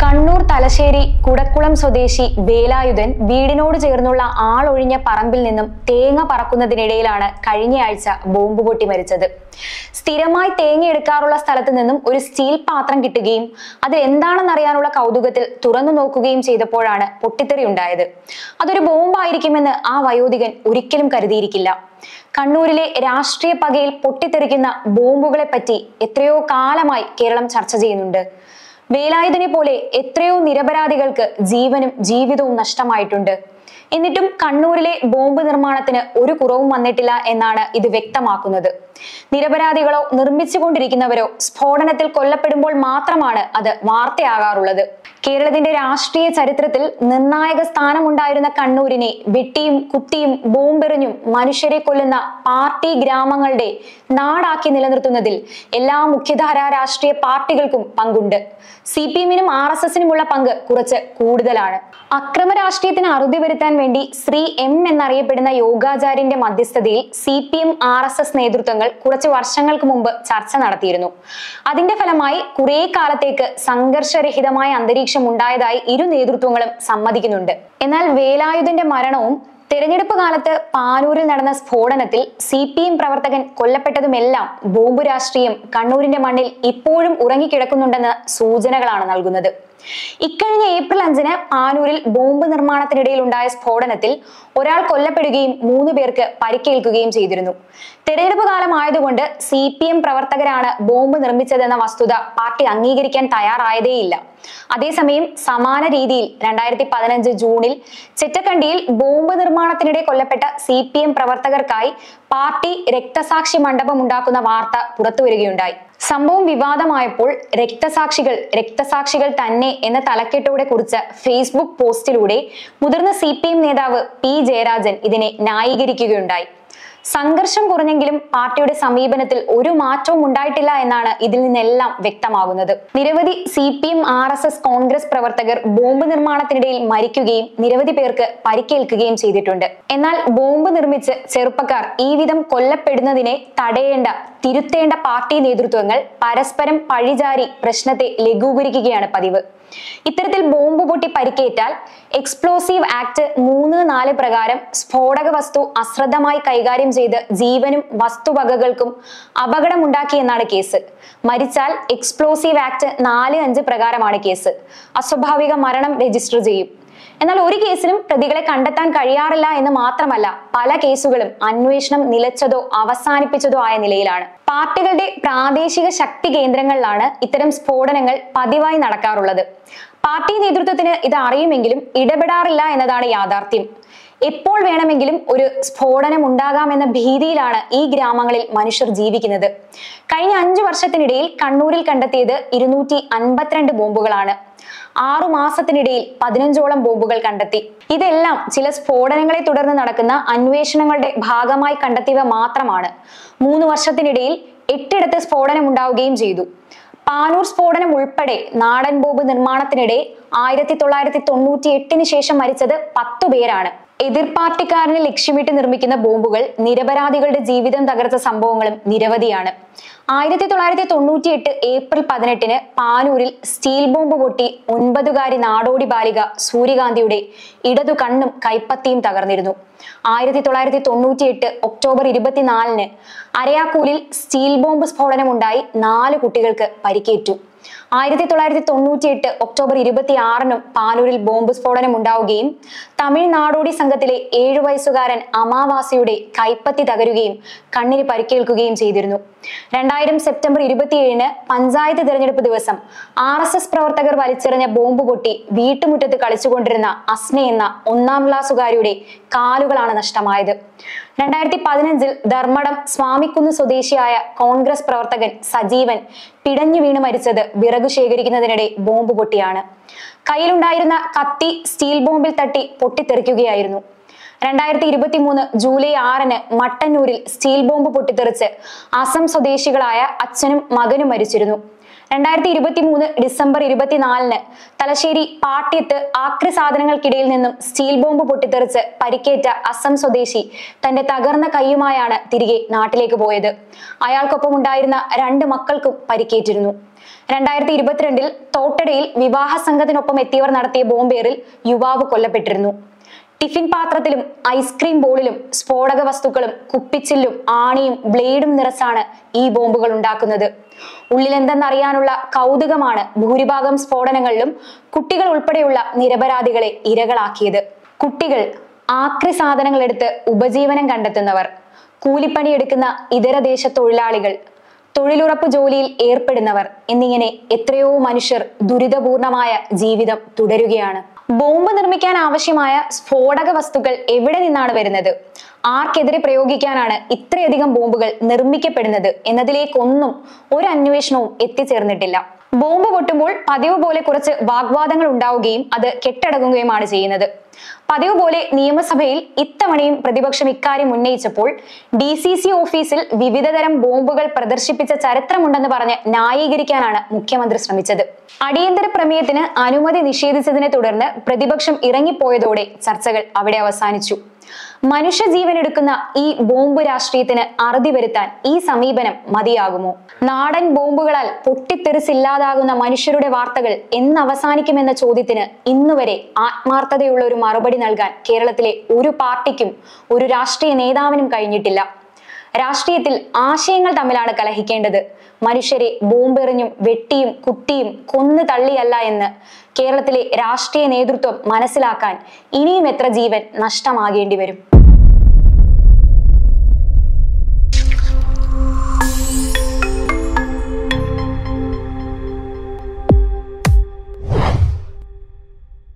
കണ്ണൂർ തലശ്ശേരി കുടക്കുളം സ്വദേശി വേലായുധൻ വീടിനോട് ചേർന്നുള്ള ആളൊഴിഞ്ഞ പറമ്പിൽ നിന്നും തേങ്ങ പറക്കുന്നതിനിടയിലാണ് കഴിഞ്ഞയാഴ്ച ബോംബ് പൊട്ടി മരിച്ചത്. സ്ഥിരമായി തേങ്ങ എടുക്കാറുള്ള സ്ഥലത്ത് നിന്നും ഒരു സ്റ്റീൽ പാത്രം കിട്ടുകയും അത് എന്താണെന്നറിയാനുള്ള കൗതുകത്തിൽ തുറന്നു നോക്കുകയും ചെയ്തപ്പോഴാണ് പൊട്ടിത്തെറി ഉണ്ടായത്. അതൊരു ബോംബായിരിക്കുമെന്ന് ആ വയോധികൻ ഒരിക്കലും കരുതിയിരിക്കില്ല. കണ്ണൂരിലെ രാഷ്ട്രീയ പകയിൽ പൊട്ടിത്തെറിക്കുന്ന ബോംബുകളെ പറ്റി എത്രയോ കാലമായി കേരളം ചർച്ച ചെയ്യുന്നുണ്ട്. വേലായുധനെ പോലെ എത്രയോ നിരപരാധികൾക്ക് ജീവനും ജീവിതവും നഷ്ടമായിട്ടുണ്ട്. എന്നിട്ടും കണ്ണൂരിലെ ബോംബ് നിർമ്മാണത്തിന് ഒരു കുറവും വന്നിട്ടില്ല എന്നാണ് ഇത് വ്യക്തമാക്കുന്നത്. നിരപരാധികളോ നിർമ്മിച്ചുകൊണ്ടിരിക്കുന്നവരോ സ്ഫോടനത്തിൽ കൊല്ലപ്പെടുമ്പോൾ മാത്രമാണ് അത് വാർത്തയാകാറുള്ളത്. കേരളത്തിന്റെ രാഷ്ട്രീയ ചരിത്രത്തിൽ നിർണായക സ്ഥാനമുണ്ടായിരുന്ന കണ്ണൂരിനെ വെട്ടിയും കുത്തിയും ബോംബെറിഞ്ഞും മനുഷ്യരെ കൊല്ലുന്ന പാർട്ടി ഗ്രാമങ്ങളുടെ നാടാക്കി നിലനിർത്തുന്നതിൽ എല്ലാ മുഖ്യധാരാ രാഷ്ട്രീയ പാർട്ടികൾക്കും പങ്കുണ്ട്. CPM-നും RSS-നുമുള്ള പങ്ക് കുറച്ച് കൂടുതലാണ്. അക്രമ രാഷ്ട്രീയത്തിന് അറുതി വരുത്താൻ വേണ്ടി ശ്രീ M എന്നറിയപ്പെടുന്ന യോഗാചാര്യന്റെ മധ്യസ്ഥതയിൽ CPM RSS നേതൃത്വങ്ങൾ കുറച്ച് വർഷങ്ങൾക്ക് മുമ്പ് ചർച്ച നടത്തിയിരുന്നു. അതിന്റെ ഫലമായി കുറെ കാലത്തേക്ക് സംഘർഷരഹിതമായ അന്തരീക്ഷം ഉണ്ടായതായി ഇരു നേതൃത്വങ്ങളും സമ്മതിക്കുന്നുണ്ട്. എന്നാൽ വേലായുധന്റെ മരണവും തെരഞ്ഞെടുപ്പ് കാലത്ത് പാനൂരിൽ നടന്ന സ്ഫോടനത്തിൽ CPM പ്രവർത്തകൻ കൊല്ലപ്പെട്ടതുമെല്ലാം ബോംബ് രാഷ്ട്രീയം കണ്ണൂരിന്റെ മണ്ണിൽ ഇപ്പോഴും ഉറങ്ങിക്കിടക്കുന്നുണ്ടെന്ന് സൂചനകളാണ് നൽകുന്നത്. ഇക്കഴിഞ്ഞ ഏപ്രിൽ 5-ന് പാനൂരിൽ ബോംബ് നിർമ്മാണത്തിനിടയിൽ ഉണ്ടായ സ്ഫോടനത്തിൽ ഒരാൾ കൊല്ലപ്പെടുകയും 3 പേർക്ക് പരിക്കേൽക്കുകയും ചെയ്തിരുന്നു. തെരഞ്ഞെടുപ്പ് കാലമായതുകൊണ്ട് CPM പ്രവർത്തകരാണ് ബോംബ് നിർമ്മിച്ചതെന്ന വസ്തുത പാർട്ടി അംഗീകരിക്കാൻ തയ്യാറായതേയില്ല. അതേസമയം സമാന രീതിയിൽ 2015 ജൂണിൽ ചെറ്റക്കണ്ടിയിൽ ബോംബ് നിർമ്മാണത്തിനിടെ കൊല്ലപ്പെട്ട CPM പ്രവർത്തകർക്കായി പാർട്ടി രക്തസാക്ഷി മണ്ഡപം ഉണ്ടാക്കുന്ന വാർത്ത പുറത്തുവരികയുണ്ടായി. സംഭവം വിവാദമായപ്പോൾ രക്തസാക്ഷികൾ തന്നെ എന്ന തലക്കെട്ടോടെ കുറിച്ച ഫേസ്ബുക്ക് പോസ്റ്റിലൂടെ മുതിർന്ന CPM നേതാവ് P ജയരാജൻ ഇതിനെ ന്യായീകരിക്കുകയുണ്ടായി. സംഘർഷം കുറഞ്ഞെങ്കിലും പാർട്ടിയുടെ സമീപനത്തിൽ ഒരു മാറ്റവും ഉണ്ടായിട്ടില്ല എന്നാണ് ഇതിൽ നിന്നെല്ലാം വ്യക്തമാകുന്നത്. നിരവധി CPM RSS കോൺഗ്രസ് പ്രവർത്തകർ ബോംബ് നിർമ്മാണത്തിനിടയിൽ മരിക്കുകയും നിരവധി പേർക്ക് പരിക്കേൽക്കുകയും ചെയ്തിട്ടുണ്ട്. എന്നാൽ ബോംബ് നിർമ്മിച്ച് ചെറുപ്പക്കാർ ഈ വിധം കൊല്ലപ്പെടുന്നതിനെ തിരുത്തേണ്ട പാർട്ടി നേതൃത്വങ്ങൾ പരസ്പരം പഴിചാരി പ്രശ്നത്തെ ലഘൂകരിക്കുകയാണ് പതിവ്. ഇത്തരത്തിൽ ബോംബ് പൊട്ടി പരിക്കേറ്റാൽ എക്സ്പ്ലോസീവ് ആക്ട് 3-4 പ്രകാരം സ്ഫോടക വസ്തു അശ്രദ്ധമായി കൈകാര്യം ചെയ്ത് ജീവനും വസ്തുവകകൾക്കും അപകടമുണ്ടാക്കി എന്നാണ് കേസ്. മരിച്ചാൽ എക്സ്പ്ലോസീവ് ആക്ട് 4-5 പ്രകാരമാണ് കേസ്. അസ്വാഭാവിക മരണം രജിസ്റ്റർ ചെയ്യും. എന്നാൽ ഒരു കേസിലും പ്രതികളെ കണ്ടെത്താൻ കഴിയാറില്ല എന്ന് മാത്രമല്ല, പല കേസുകളും അന്വേഷണം നിലച്ചതോ അവസാനിപ്പിച്ചതോ ആയ നിലയിലാണ്. പാർട്ടികളുടെ പ്രാദേശിക ശക്തി കേന്ദ്രങ്ങളിലാണ് ഇത്തരം സ്ഫോടനങ്ങൾ പതിവായി നടക്കാറുള്ളത്. പാർട്ടി നേതൃത്വത്തിന് ഇത് അറിയുമെങ്കിലും ഇടപെടാറില്ല എന്നതാണ് യാഥാർത്ഥ്യം. എപ്പോൾ വേണമെങ്കിലും ഒരു സ്ഫോടനം ഉണ്ടാകാമെന്ന ഭീതിയിലാണ് ഈ ഗ്രാമങ്ങളിൽ മനുഷ്യർ ജീവിക്കുന്നത്. കഴിഞ്ഞ 5 വർഷത്തിനിടയിൽ കണ്ണൂരിൽ കണ്ടെത്തിയത് 252 ബോംബുകളാണ്. 6 മാസത്തിനിടയിൽ 15ഓളം ബോംബുകൾ കണ്ടെത്തി. ഇതെല്ലാം ചില സ്ഫോടനങ്ങളെ തുടർന്ന് നടക്കുന്ന അന്വേഷണങ്ങളുടെ ഭാഗമായി കണ്ടെത്തിയവ മാത്രമാണ്. 3 വർഷത്തിനിടയിൽ 8 സ്ഫോടനം ഉണ്ടാവുകയും ചെയ്തു. പാനൂർ സ്ഫോടനം ഉൾപ്പെടെ നാടൻ ബോംബ് നിർമ്മാണത്തിനിടെ 1998 ശേഷം മരിച്ചത് 10 പേരാണ്. എതിർ പാർട്ടിക്കാരനെ ലക്ഷ്യമിട്ട് നിർമ്മിക്കുന്ന ബോംബുകൾ നിരപരാധികളുടെ ജീവിതം തകർത്ത സംഭവങ്ങളും നിരവധിയാണ്. 1998 ഏപ്രിൽ 18-ന് പാനൂരിൽ സ്റ്റീൽ ബോംബ് പൊട്ടി 9-കാരി നാടോടി ബാലിക സൂര്യകാന്തിയുടെ ഇടതു കണ്ണും കൈപ്പത്തിയും തകർന്നിരുന്നു. 1998 ഒക്ടോബർ 24-ന് അരയാക്കൂരിൽ സ്റ്റീൽ ബോംബ് സ്ഫോടനമുണ്ടായി 4 കുട്ടികൾക്ക് പരിക്കേറ്റു. 1998 ഒക്ടോബർ 26-നും പാനൂരിൽ ബോംബ് സ്ഫോടനം ഉണ്ടാവുകയും തമിഴ് നാടോടി സംഘത്തിലെ 7 വയസ്സുകാരൻ അമാവാസിയുടെ കൈപ്പത്തി തകരുകയും കണ്ണിന് പരിക്കേൽക്കുകയും ചെയ്തിരുന്നു. 2000 സെപ്റ്റംബർ 27-ന് പഞ്ചായത്ത് തിരഞ്ഞെടുപ്പ് ദിവസം RSS പ്രവർത്തകർ വലിച്ചെറിഞ്ഞ ബോംബ് പൊട്ടി വീട്ടുമുറ്റത്ത് കളിച്ചുകൊണ്ടിരുന്ന അസ്ന എന്ന 1-ാം ക്ലാസ്സുകാരിയുടെ കാലുകളാണ് നഷ്ടമായത്. 2015-ൽ ധർമ്മടം സ്വാമിക്കുന്ന് സ്വദേശിയായ കോൺഗ്രസ് പ്രവർത്തകൻ സജീവൻ പിടഞ്ഞു വീണ് മരിച്ചത് വിറകു ശേഖരിക്കുന്നതിനിടെ ബോംബ് പൊട്ടിയാണ്. കയ്യിലുണ്ടായിരുന്ന കത്തി സ്റ്റീൽ ബോംബിൽ തട്ടി പൊട്ടിത്തെറിക്കുകയായിരുന്നു. 2023 ജൂലൈ 6-ന് മട്ടന്നൂരിൽ സ്റ്റീൽ ബോംബ് പൊട്ടിത്തെറിച്ച് അസം സ്വദേശികളായ അച്ഛനും മകനും മരിച്ചിരുന്നു. 2023 ഡിസംബർ 24 തലശ്ശേരി പാട്യത്ത് ആക്രി സാധനങ്ങൾക്കിടയിൽ നിന്നും സ്റ്റീൽ ബോംബ് പൊട്ടിത്തെറിച്ച് പരിക്കേറ്റ അസം സ്വദേശി തന്റെ തകർന്ന കൈയുമായാണ് തിരികെ നാട്ടിലേക്ക് പോയത്. അയാൾക്കൊപ്പം ഉണ്ടായിരുന്ന 2 മക്കൾക്കും പരിക്കേറ്റിരുന്നു. 2022 തോട്ടടയിൽ വിവാഹ സംഘത്തിനൊപ്പം എത്തിയവർ നടത്തിയ ബോംബേറിൽ യുവാവ് കൊല്ലപ്പെട്ടിരുന്നു. ടിഫിൻ പാത്രത്തിലും ഐസ്ക്രീം ബോളിലും സ്ഫോടക വസ്തുക്കളും കുപ്പിച്ചില്ലും ആണിയും ബ്ലേഡും നിറച്ചാണ് ഈ ബോംബുകൾ ഉണ്ടാക്കുന്നത്. ഉള്ളിലെന്തെന്നറിയാനുള്ള കൗതുകമാണ് ഭൂരിഭാഗം സ്ഫോടനങ്ങളിലും കുട്ടികൾ ഉൾപ്പെടെയുള്ള നിരപരാധികളെ ഇരകളാക്കിയത്. കുട്ടികൾ, ആക്രി സാധനങ്ങൾ എടുത്ത് ഉപജീവനം കണ്ടെത്തുന്നവർ, കൂലിപ്പണിയെടുക്കുന്ന ഇതര ദേശ തൊഴിലാളികൾ, തൊഴിലുറപ്പ് ജോലിയിൽ ഏർപ്പെടുന്നവർ എന്നിങ്ങനെ എത്രയോ മനുഷ്യർ ദുരിതപൂർണമായ ജീവിതം തുടരുകയാണ്. ബോംബ് നിർമ്മിക്കാൻ ആവശ്യമായ സ്ഫോടക വസ്തുക്കൾ എവിടെ നിന്നാണ് വരുന്നത്, ആർക്കെതിരെ പ്രയോഗിക്കാനാണ് ഇത്രയധികം ബോംബുകൾ നിർമ്മിക്കപ്പെടുന്നത് എന്നതിലേക്കൊന്നും ഒരു അന്വേഷണവും എത്തിച്ചേർന്നിട്ടില്ല. ബോംബ് പൊട്ടുമ്പോൾ പതിവ് പോലെ കുറച്ച് വാഗ്വാദങ്ങൾ ഉണ്ടാവുകയും അത് കെട്ടടങ്ങുകയുമാണ് ചെയ്യുന്നത്. പതിവ് പോലെ നിയമസഭയിൽ ഇത്തവണയും പ്രതിപക്ഷം ഇക്കാര്യം ഉന്നയിച്ചപ്പോൾ DCC ഓഫീസിൽ വിവിധതരം ബോംബുകൾ പ്രദർശിപ്പിച്ച ചരിത്രമുണ്ടെന്ന് പറഞ്ഞ് ന്യായീകരിക്കാനാണ് മുഖ്യമന്ത്രി ശ്രമിച്ചത്. അടിയന്തര പ്രമേയത്തിന് അനുമതി നിഷേധിച്ചതിനെ തുടർന്ന് പ്രതിപക്ഷം ഇറങ്ങിപ്പോയതോടെ ചർച്ചകൾ അവിടെ അവസാനിച്ചു. മനുഷ്യജീവൻ എടുക്കുന്ന ഈ ബോംബ് രാഷ്ട്രീയത്തിന് അറുതി വരുത്താൻ ഈ സമീപനം മതിയാകുമോ? നാടൻ ബോംബുകളാൽ പൊട്ടിത്തെറിച്ചില്ലാതാകുന്ന മനുഷ്യരുടെ വാർത്തകൾ എന്നവസാനിക്കുമെന്ന ചോദ്യത്തിന് ഇന്നുവരെ ആത്മാർത്ഥതയുള്ള ഒരു മറുപടി നൽകാൻ കേരളത്തിലെ ഒരു പാർട്ടിക്കും ഒരു രാഷ്ട്രീയ നേതാവിനും കഴിഞ്ഞിട്ടില്ല. രാഷ്ട്രീയത്തിൽ ആശയങ്ങൾ തമ്മിലാണ് കലഹിക്കേണ്ടത്. മനുഷ്യരെ ബോംബെറിഞ്ഞും വെട്ടിയും കുത്തിയും കൊന്നു തള്ളിയല്ല എന്ന് കേരളത്തിലെ രാഷ്ട്രീയ നേതൃത്വം മനസ്സിലാക്കാൻ ഇനിയും എത്ര ജീവൻ നഷ്ടമാകേണ്ടി വരും?